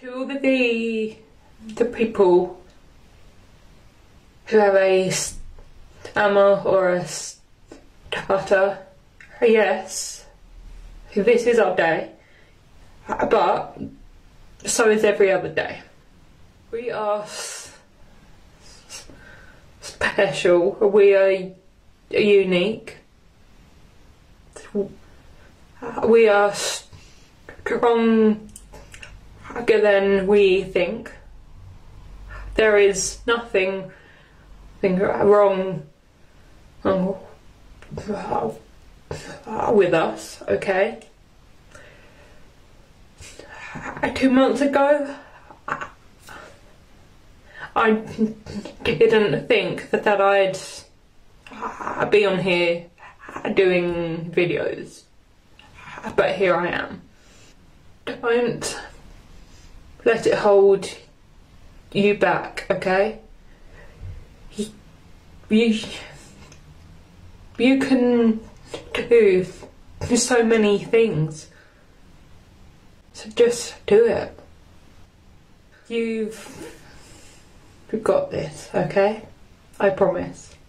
To all the people who have a stammer or a stutter, yes, this is our day, but so is every other day. We are special, we are unique, we are stronger than we think. There is nothing wrong with us, okay? 2 months ago, I didn't think that I'd be on here doing videos, but here I am. Don't let it hold you back, okay? You can do so many things, so just do it. You've got this, okay? I promise.